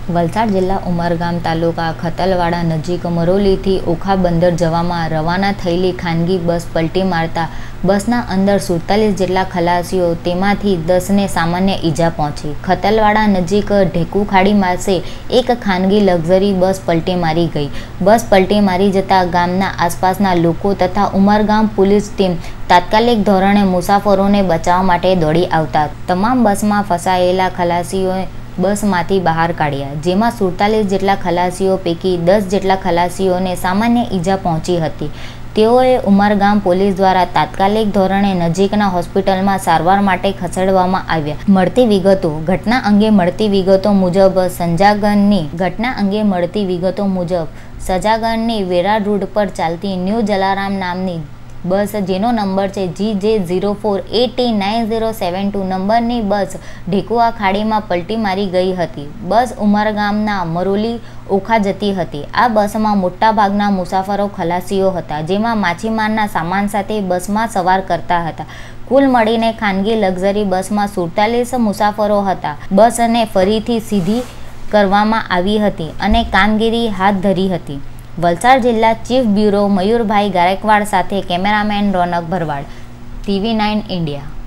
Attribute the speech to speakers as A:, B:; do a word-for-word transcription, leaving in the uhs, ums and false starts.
A: વલસાડ જિલ્લા ઉમરગામ તાલુકા ખતલવાડા નજીક મરોલીથી ઓખા બંદર જવામાં રવાના થયેલી ખાનગી બસ પલટી મારતા બસના અંદર સુડતાલીસ જેટલા ખલાસીઓ, તેમાંથી દસને સામાન્ય ઈજા પહોંચી. ખતલવાડા નજીક ઢેકુ ખાડી પાસે એક ખાનગી લક્ઝરી બસ પલટી મારી ગઈ. બસ પલટી મારી જતા ગામના આસપાસના લોકો તથા ઉમરગામ પોલીસ ટીમ તાત્કાલિક ધોરણે મુસાફરોને બચાવવા માટે દોડી આવતા તમામ બસમાં ફસાયેલા ખલાસીઓએ બસમાંથી બહાર કાઢ્યા, જેમાં સુડતાલીસ જેટલા ખલાસીઓ પૈકી દસ જેટલા ખલાસીઓને સામાન્ય ઈજા પહોંચી હતી. તેઓએ ઉમરગામ પોલીસ દ્વારા તાત્કાલિક ધોરણે નજીકના હોસ્પિટલમાં સારવાર માટે ખસેડવામાં આવ્યા. મળતી વિગતો ઘટના અંગે મળતી વિગતો મુજબ સંજાગરની ઘટના અંગે મળતી વિગતો મુજબ સજાગરની વેરા રોડ પર ચાલતી ન્યૂ જલારામ નામની બસ, જેનો નંબર છે G J zero four AT nine zero seven two નંબરની બસ ઢેકુઆ ખાડીમાં પલટી મારી ગઈ હતી. બસ ઉમરગામના મરોલી ઓખા જતી હતી. આ બસમાં મોટાભાગના મુસાફરો ખલાસીઓ હતા, જેમાં માછીમારના સામાન સાથે બસમાં સવાર કરતા હતા. કુલ મળીને ખાનગી લક્ઝરી બસમાં સુડતાલીસ મુસાફરો હતા. બસને ફરીથી સીધી કરવામાં આવી હતી અને કામગીરી હાથ ધરી હતી. વલસાડ જિલ્લા ચીફ બ્યુરો મયુરભાઈ ગાયકવાડ સાથે cameraman Ronak Bharwad, TV nine India.